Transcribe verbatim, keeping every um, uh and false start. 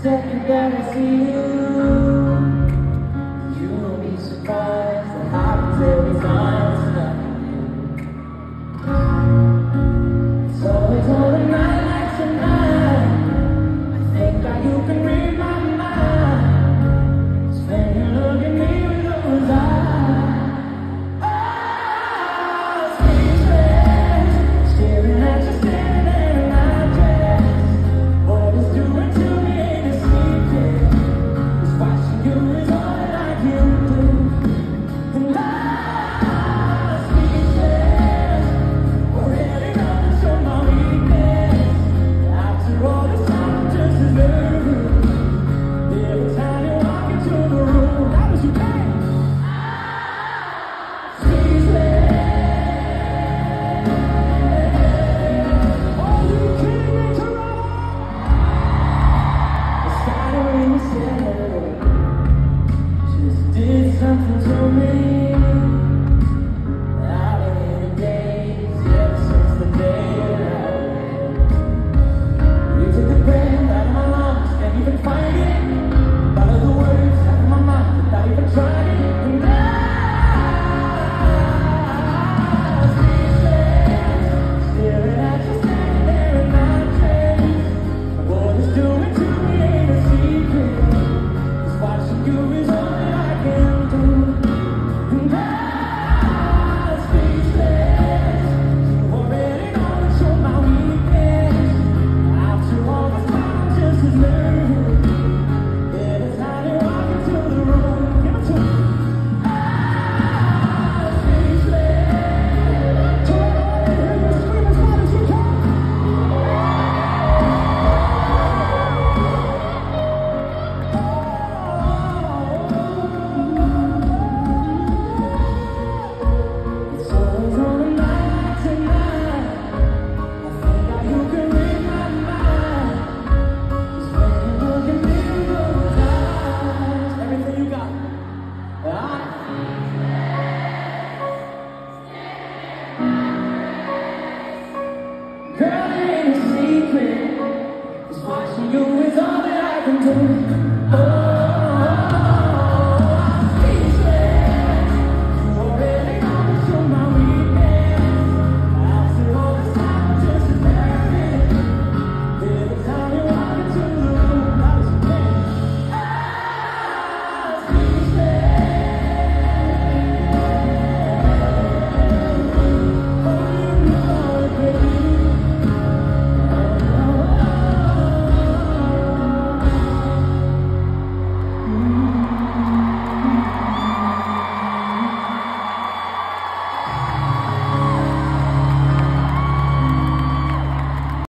second that I see you, you will be surprised at happens every time tonight. It's always on a night like tonight. I think that you can read my mind. It's when you look at me with those eyes. Oh, speechless, staring at you, standing there in my dress. What it's doing to me ain't a secret. It's watching you is all that I can do. And I'm speechless. Already know to show my weakness. After all this time, I'm just as nervous. Every time you walk into the room, how was you playing? Speechless. Are you kidding me, Toronto? The sky when you said just did something to me. I've been in days ever since the day that you took the breath out of my lungs, can't even find it. All of the words out of my mouth without even trying. And I'm speechless, staring at you, standing there in my dress. What it's doing to me ain't a secret. It's watching you is all that I can do. And I'm speechless. You already know it's on my weakness. After all this time, I'm just as nervous. Every time you walk into the room, give it to me. I'm speechless. Toronto, I hear you scream as loud as you can. It's always on a night like tonight. I think that you can read my mind. It's when you look at me with those eyes. Everything you got. Ah. Girl, it ain't a secret. It's watching you is all that I can do.